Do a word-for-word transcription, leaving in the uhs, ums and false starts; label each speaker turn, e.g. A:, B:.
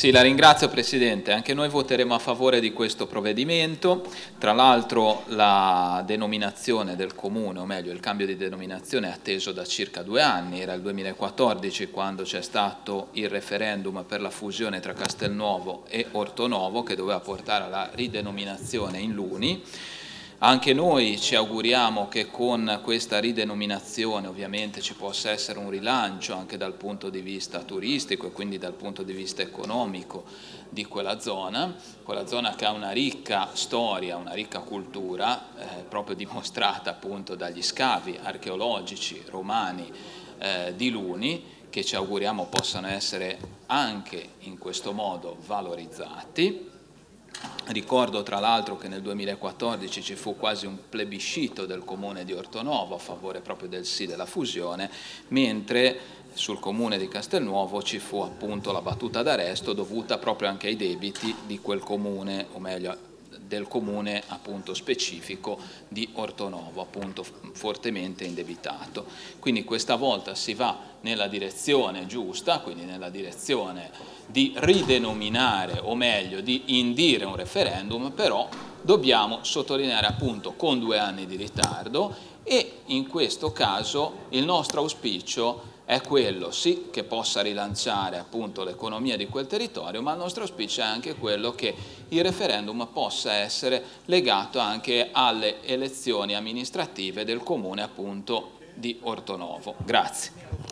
A: Sì, la ringrazio Presidente. Anche noi voteremo a favore di questo provvedimento. Tra l'altro la denominazione del Comune, o meglio il cambio di denominazione è atteso da circa due anni, era il duemilaquattordici quando c'è stato il referendum per la fusione tra Castelnuovo e Ortonovo che doveva portare alla ridenominazione in Luni. Anche noi ci auguriamo che con questa ridenominazione ovviamente ci possa essere un rilancio anche dal punto di vista turistico e quindi dal punto di vista economico di quella zona, quella zona che ha una ricca storia, una ricca cultura, eh, proprio dimostrata appunto dagli scavi archeologici romani eh, di Luni, che ci auguriamo possano essere anche in questo modo valorizzati. Ricordo tra l'altro che nel duemilaquattordici ci fu quasi un plebiscito del comune di Ortonovo a favore proprio del sì della fusione, mentre sul comune di Castelnuovo ci fu appunto la battuta d'arresto dovuta proprio anche ai debiti di quel comune, o meglio del comune appunto specifico di Ortonovo, appunto fortemente indebitato. Quindi questa volta si va nella direzione giusta, quindi nella direzione di ridenominare, o meglio di indire un referendum, però dobbiamo sottolineare appunto con due anni di ritardo e in questo caso il nostro auspicio è quello sì che possa rilanciare appunto l'economia di quel territorio, ma il nostro auspicio è anche quello che il referendum possa essere legato anche alle elezioni amministrative del comune appunto di Ortonovo. Grazie.